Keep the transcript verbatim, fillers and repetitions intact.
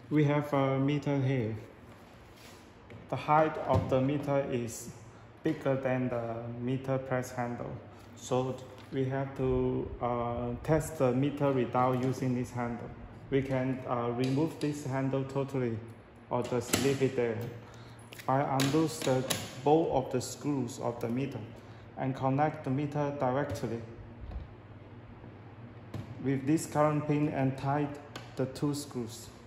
We have a meter here. The height of the meter is bigger than the meter press handle. So we have to uh, test the meter without using this handle. We can uh, remove this handle totally or just leave it there. I unloose the bolt of the screws of the meter and connect the meter directly with this current pin and tight the two screws.